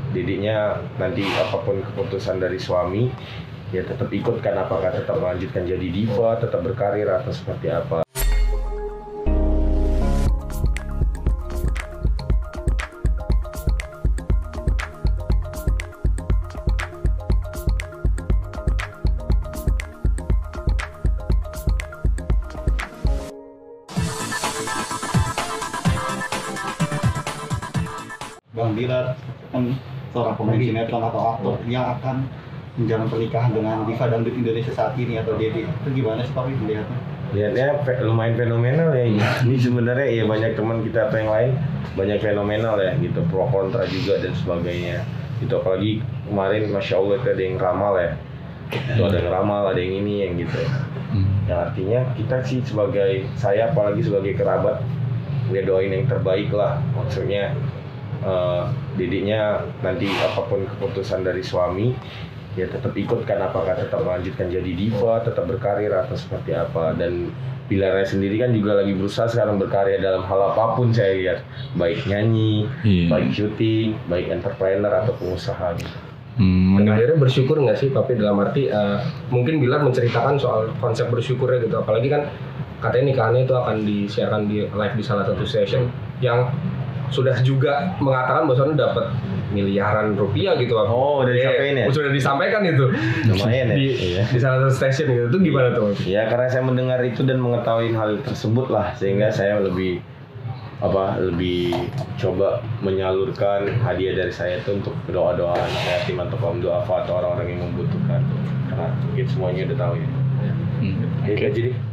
Dediknya nanti apapun keputusan dari suami ya tetap ikutkan, apakah tetap melanjutkan jadi diva, tetap berkarir atau seperti apa. Bang Dilar kan seorang pemain sinetron atau aktor yang akan menjalin pernikahan dengan diva dangdut Indonesia saat ini atau Dedi, itu gimana sih Pak melihatnya? Lihatnya lumayan fenomenal ya. Ini sebenarnya ya banyak teman kita atau yang lain banyak fenomenal ya gitu, pro kontra juga dan sebagainya. Itu apalagi kemarin Masya Allah itu ada yang ramal ya. Itu ada yang ramal, ada yang ini yang gitu. Yang artinya kita sih sebagai saya apalagi sebagai kerabat ya doain yang terbaik lah. Maksudnya dediknya nanti apapun keputusan dari suami ya tetap ikutkan, apakah tetap melanjutkan jadi diva, tetap berkarir atau seperti apa. Dan Bilarnya sendiri kan juga lagi berusaha sekarang berkarya dalam hal apapun saya lihat, baik nyanyi, baik syuting, baik entrepreneur atau pengusaha gitu. Dan akhirnya bersyukur nggak sih Papi, dalam arti mungkin Bilar menceritakan soal konsep bersyukurnya gitu, apalagi kan katanya nikahannya itu akan disiarkan di live di salah satu station yang sudah juga mengatakan bahwasannya dapat miliaran rupiah gitu. Oh, udah disampaikan ya? Sudah disampaikan itu. Lumayan ya. Di salah satu stasiun gitu. Itu gimana tuh? Ya karena saya mendengar itu dan mengetahui hal tersebut lah, sehingga saya lebih coba menyalurkan hadiah dari saya itu untuk doa-doa anak yatim atau kaum duafa atau orang-orang yang membutuhkan. Karena mungkin semuanya udah tahu ya. Oke. Jadi